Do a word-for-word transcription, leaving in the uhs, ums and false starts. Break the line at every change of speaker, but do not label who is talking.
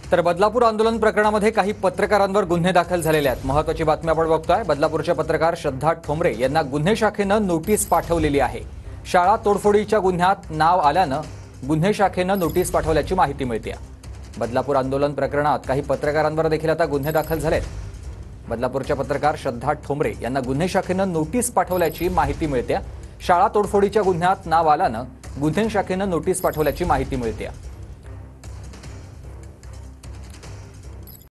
तर बदलापूर आंदोलन प्रकरणामध्ये काही पत्रकारांवर गुन्हे दाखल झालेले आहेत। महत्त्वाची बातमी आपण बघतोय। बदलापूरच्या पत्रकार श्रद्धा ठोंबरे यांना गुन्हे शाखेनं नोटीस पाठवलेली आहे। शाळा तोडफोडीच्या गुन्ह्यात नाव आल्यानं गुन्हे शाखेनं नोटीस पाठवल्याची माहिती मिळते। बदलापूर आंदोलन प्रकरणात काही पत्रकारांवर देखील आता गुन्हे दाखल झालेत। बदलापूरच्या पत्रकार श्रद्धा ठोंबरे यांना गुन्हे शाखेनं नोटीस पाठवल्याची माहिती मिळते। शाळा तोडफोडीच्या गुन्ह्यात नाव आल्यानं गुन्हे शाखेनं नोटीस पाठवल्याची माहिती मिळते।